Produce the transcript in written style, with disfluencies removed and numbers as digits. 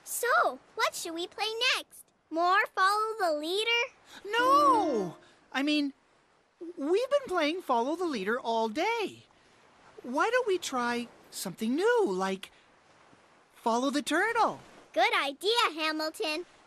So, what should we play next? More Follow the Leader? No! I mean, we've been playing Follow the Leader all day. Why don't we try something new, like Follow the Turtle? Good idea, Hamilton.